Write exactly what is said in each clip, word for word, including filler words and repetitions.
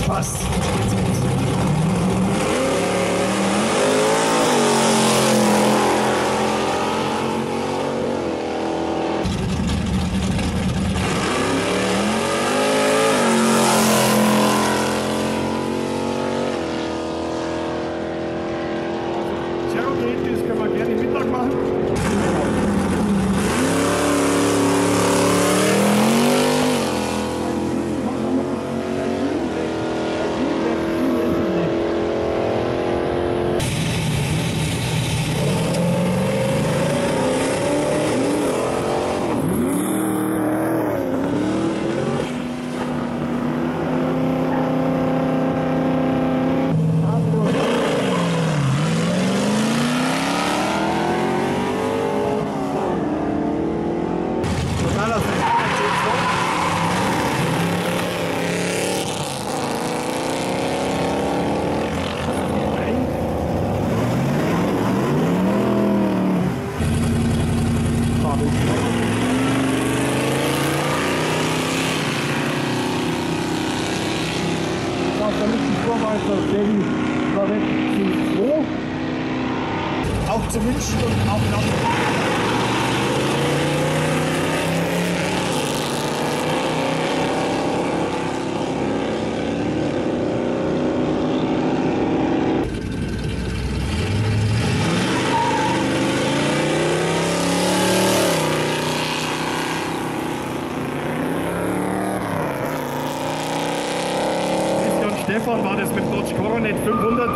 passt. Cherokee, das können wir gerne Mittag machen. Auch zu wünschen und auch noch. Stefan war das mit Dodge Coronet fünfhundert.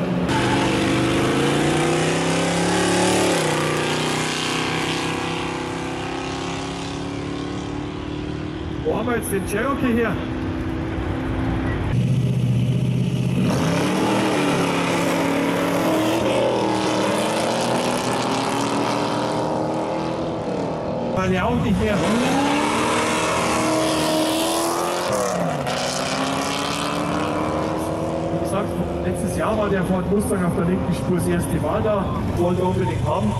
Wo haben wir jetzt den Cherokee her? Weil ja auch nicht mehr. Letztes Jahr war der Ford Mustang auf der linken Spur das erste Mal da, wollte unbedingt haben.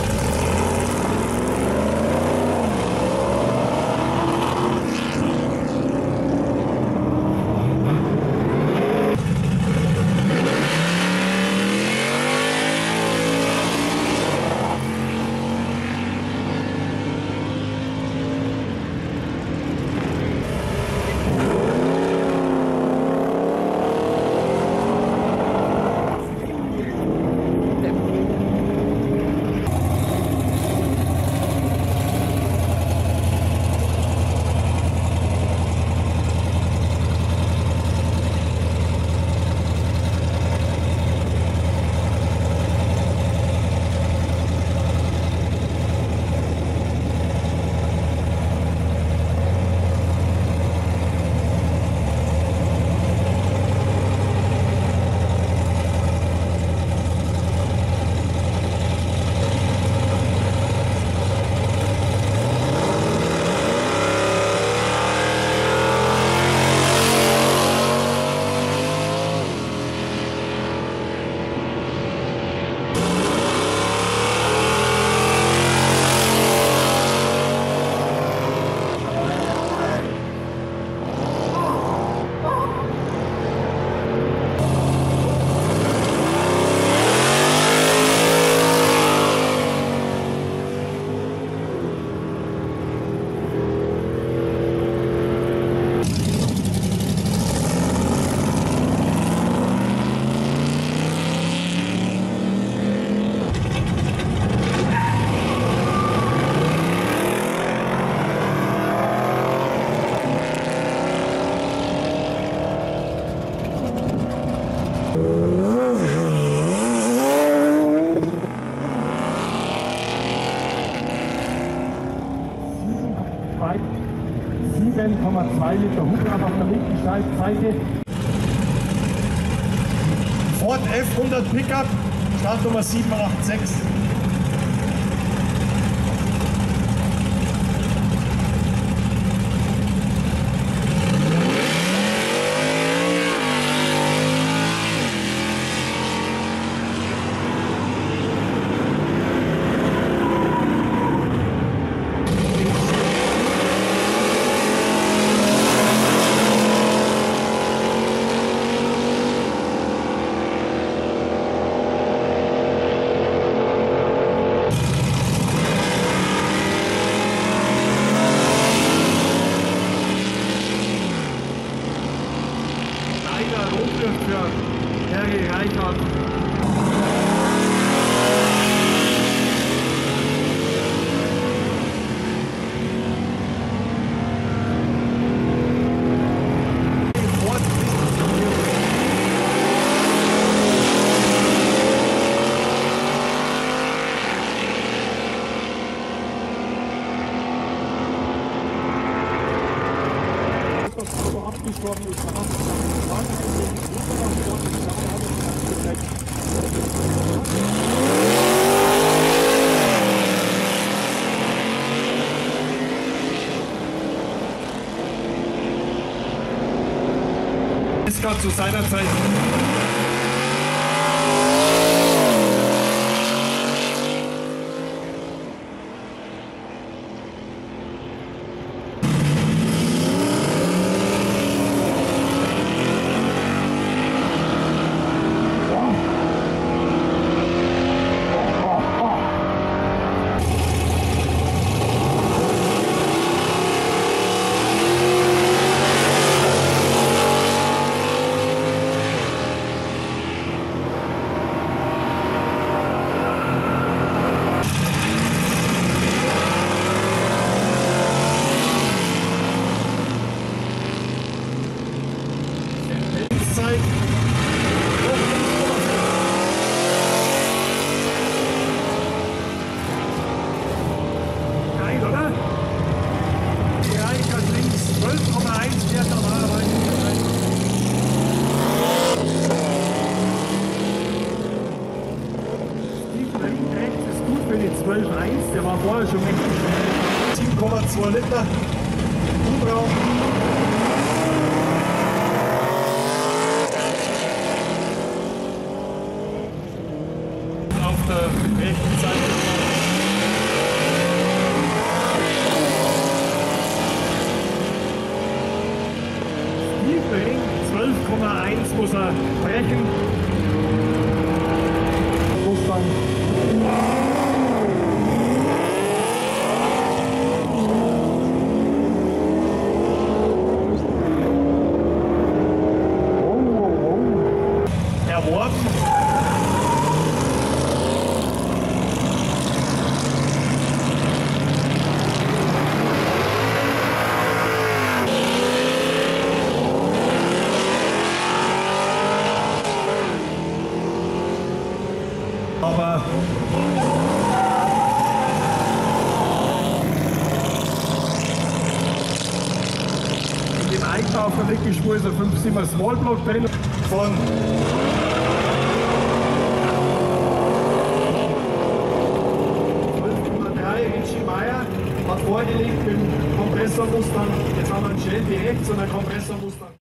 sieben Komma zwei Liter Hubraum auf der linken Seite. Ford F hundert Pickup, Startnummer sieben acht sechs. worden ist. Man hat es ist gerade zu seiner Zeit. Geil, oder? Ja, ich kann links zwölf Komma eins fährt normalerweise. Stiefel hinten rechts ist gut für die zwölf Komma eins, der war vorher schon mächtig schnell. sieben Komma zwei Liter Hubraum. Auf der rechten Seite. Stiefel zwölf Komma eins muss er brechen. Mustang. Erworben. Aber in dem Einkauf der linken Spur ist ein fünf Komma sieben Small Block drin von zwölf Komma drei Richie Meyer, hat vorgelegt mit dem Kompressormustern. Jetzt haben wir einen Shelby rechts und einen Kompressormustern.